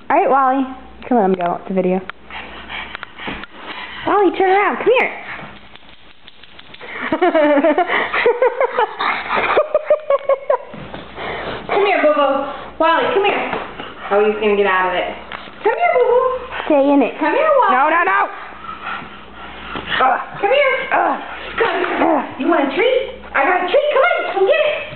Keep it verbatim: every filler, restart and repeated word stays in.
Alright, Wally. Come on, let him go. It's a video. Wally, turn around. Come here. Come here, Boo-Boo. Wally, come here. Oh, he's going to get out of it. Come here, Boo-Boo. Stay in it. Come here, Wally. No, no, no. Uh, come here. Uh, come here. Uh, you want a treat? I got a treat. Come on, come get it.